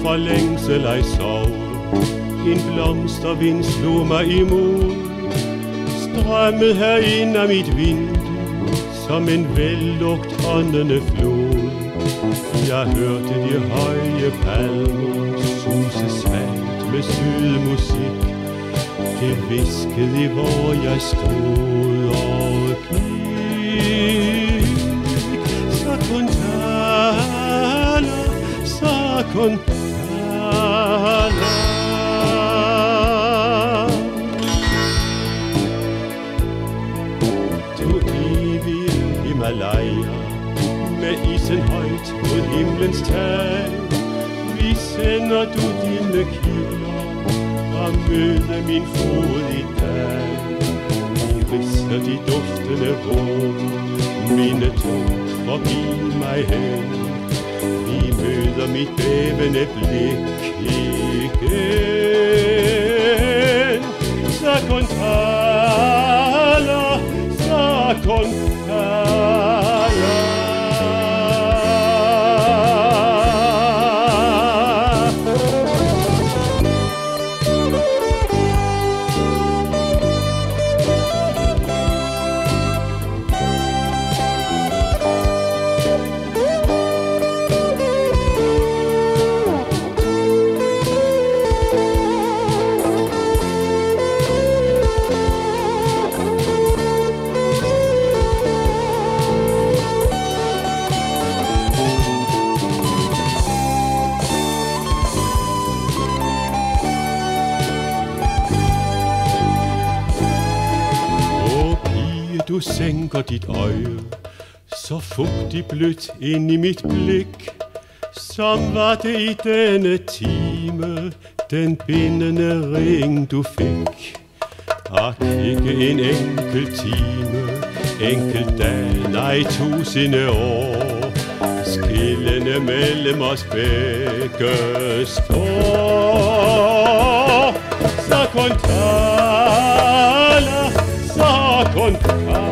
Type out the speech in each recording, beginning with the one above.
fra længsel ej sove. En blomstervind slog mig imod, strømmede herind af mit vindue som en vellugt åndende flod. Jeg hørte de høje palmer suse svagt med sød musik. Det viskede, hvor jeg stod og gik. Så kun taler, så kun taler. Du evige Himalaya, med isen højt mod himlens tag, vi sender du dine kilder og møde min fod i dag. Vi rister de duftende rum, mine tog forbi mig hen. Vi møder mit bævende blik igen. Så kun taler, så kun taler. Du sænker dit øje, så fugtigt blødt ind i mit blik. Som var det i denne time, den bindende ring du fik. Ak, ikke en enkelt time, enkelt dag, nej tusinde år. Skillende mellem os begge står. Så kun taler, så kun taler.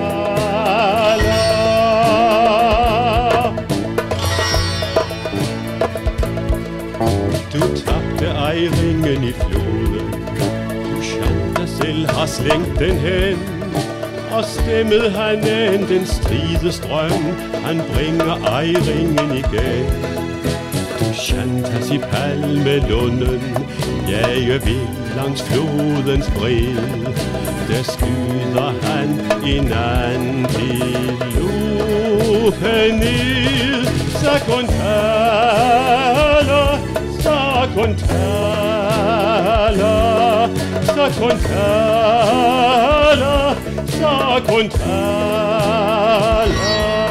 Du tabte ej ringen i floden, du Shanta selv har slængt den hen. Og stemmet han end den stridestrøm, han bringer ej ringen igen. Du Shantas i palmelunden, jager vild langs flodens bred. Der skyder han en antilope ned. Så kun taler, så kun taler, så kun taler, så kun taler.